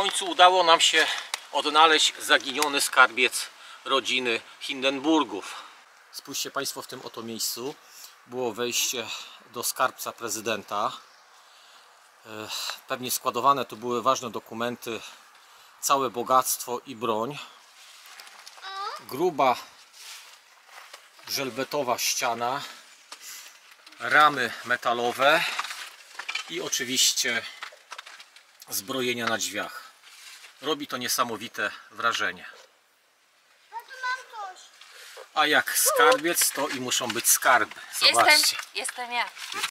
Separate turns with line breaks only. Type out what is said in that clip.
końcu udało nam się odnaleźć zaginiony skarbiec rodziny Hindenburgów. Spójrzcie Państwo, w tym oto miejscu było wejście do skarbca prezydenta. Pewnie składowane tu były ważne dokumenty, całe bogactwo i broń. Gruba żelbetowa ściana, ramy metalowe i oczywiście zbrojenia na drzwiach. Robi to niesamowite wrażenie. A jak skarbiec, to i muszą być skarby. Zobaczcie.
Jestem ja.